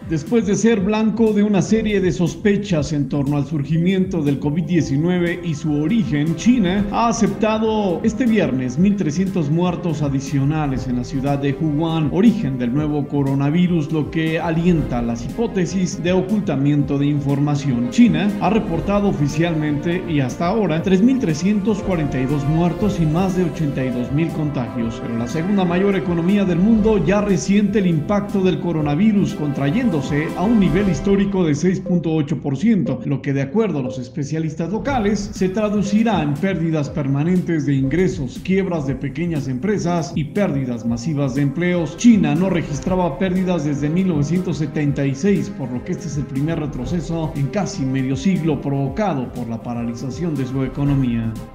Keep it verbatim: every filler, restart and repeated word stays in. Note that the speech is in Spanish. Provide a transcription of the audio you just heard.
Después de ser blanco de una serie de sospechas en torno al surgimiento del COVID diecinueve y su origen, China ha aceptado este viernes mil trescientos muertos adicionales en la ciudad de Wuhan, origen del nuevo coronavirus, lo que alienta las hipótesis de ocultamiento de información. China ha reportado oficialmente y hasta ahora tres mil trescientos cuarenta y dos muertos y más de ochenta y dos mil contagios, pero la segunda mayor economía del mundo ya resiente el impacto del coronavirus, contrayendo a un nivel histórico de seis punto ocho por ciento, lo que de acuerdo a los especialistas locales se traducirá en pérdidas permanentes de ingresos, quiebras de pequeñas empresas y pérdidas masivas de empleos. China no registraba pérdidas desde mil novecientos setenta y seis, por lo que este es el primer retroceso en casi medio siglo provocado por la paralización de su economía.